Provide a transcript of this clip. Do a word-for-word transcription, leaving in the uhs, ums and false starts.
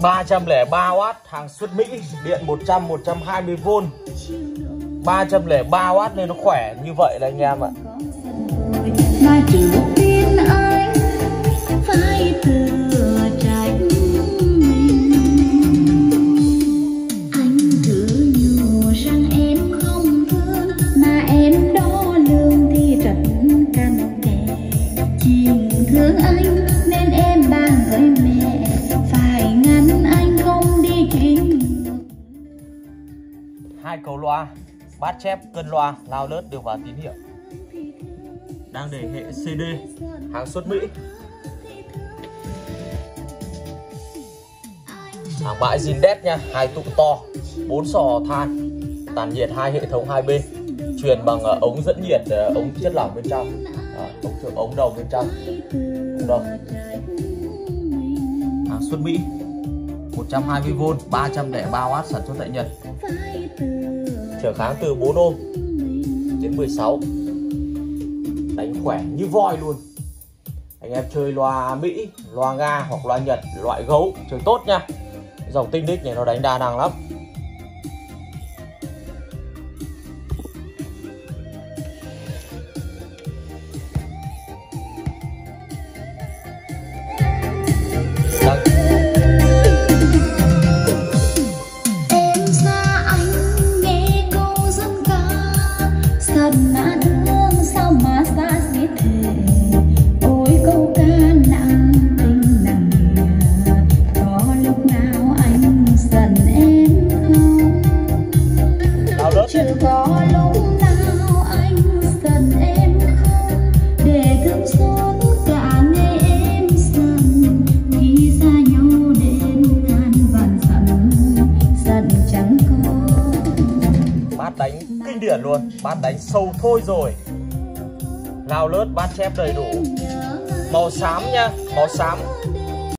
ba trăm lẻ ba oát, hàng xuất Mỹ, điện một trăm, một trăm hai mươi vôn, ba trăm lẻ ba oát nên nó khỏe như vậy là anh em ạ. Mà trước tiên anh phải tự tránh mình. Anh cứ nhủ rằng em không thương, mà em đo lường thì rất cằn kẽ. Chỉ thương anh nên em bàn với mẹ, phải ngăn anh không đi chuyến. Hai cầu loa, bát chép, cân loa, lao lớt đều vào tín hiệu. Đang để hệ xê đê, hàng xuất Mỹ. Hàng bãi Zindex nha, hai tụ to, bốn sò than, tản nhiệt hai hệ thống hai bên, truyền bằng uh, ống dẫn nhiệt, uh, ống chất lỏng bên trong, à, ống thượng ống đồng bên trong, ống đồng. Hàng xuất Mỹ, một trăm hai mươi vôn, ba trăm lẻ ba oát, sản xuất tại Nhật. Trở kháng từ bốn ôm đến mười sáu. Đánh khỏe như voi luôn. Anh em chơi loa Mỹ, loa Nga hoặc loa Nhật, loại gấu chơi tốt nha. Dòng tinh đích này nó đánh đa năng lắm. Em xa anh nghe câu dân ca, sân mà thương sao mà xa xít thế. Ôi câu ca nặng tình nặng nghĩa, có lúc nào anh giận em không? Chưa có lúc nào anh giận em không? Để thương suốt cả ngày em giận, khi xa nhau đến ngàn vạn dặm, giận chẳng có. Bát đánh kinh điển luôn, bát đánh sâu thôi rồi. Lao lớt, bát chép đầy đủ. Màu xám nha, màu xám